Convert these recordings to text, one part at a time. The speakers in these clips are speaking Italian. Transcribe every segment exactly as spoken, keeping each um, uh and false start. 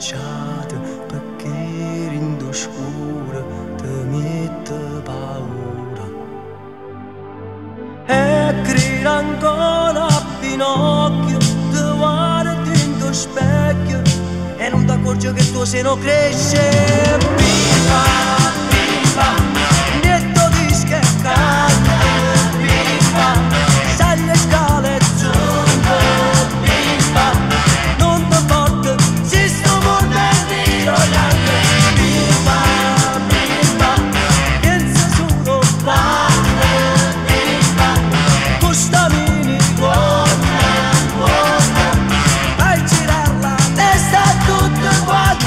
impacciata perché in scura ti mette paura. E grida ancora a Pinocchio, ti guardi in tuo specchio e non ti accorgi che tuo seno cresce. Viva, viva, netto di scheccare, viva, sali le scale giunte, viva, non ti porta, si sto mordendo neanche, viva, viva, pensa solo quando, viva, questa mini buona, buona, fai girare la testa a tutte quante.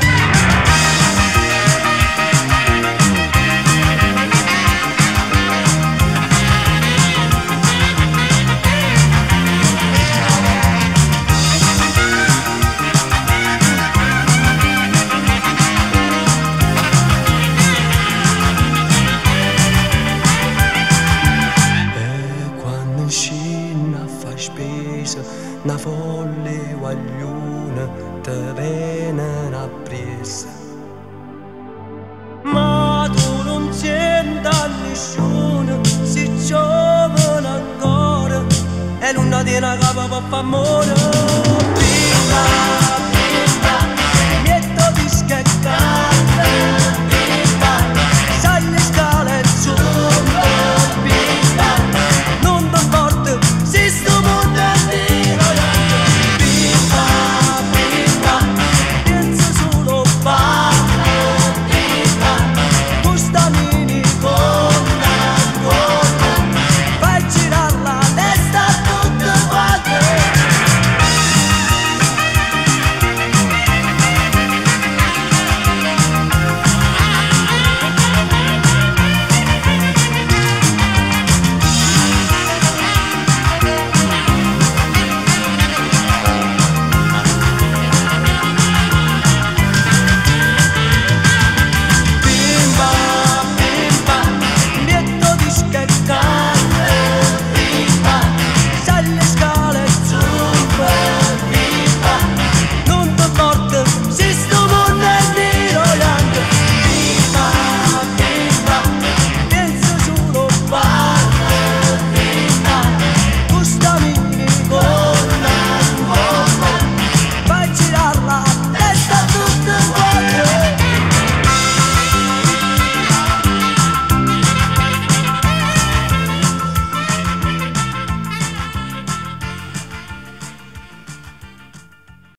Una folle guagliona te viene a presa, ma tu non senti a nessuno, si giovane ancora e non ti tiene a capo per fare amore. Viva!